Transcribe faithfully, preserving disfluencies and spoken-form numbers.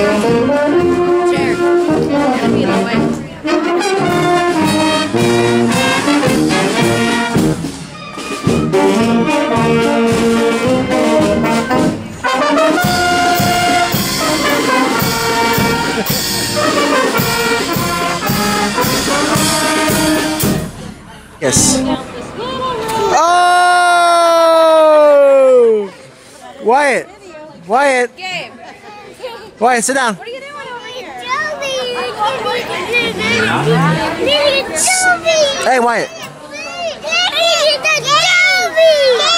Chair. Gotta be that way. Yes. Oh! Wyatt! Wyatt! Game. Wyatt, sit down. What are you doing over here? Hey, Wyatt. Joby!